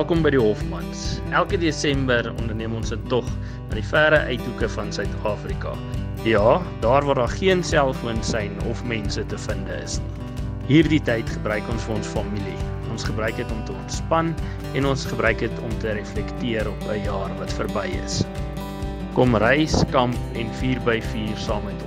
Welkom by die Hofmans. Elke Desember onderneem ons 'n tog na die verre uithoeke van Suid-Afrika. Ja, daar waar daar geen selfoonsein of mense te vind is nie. Hierdie tyd gebruik ons vir ons familie. Ons gebruik dit om te ontspan en ons gebruik dit om te reflekteer op 'n jaar wat verby is. Kom reis, kamp en 4x4 saam met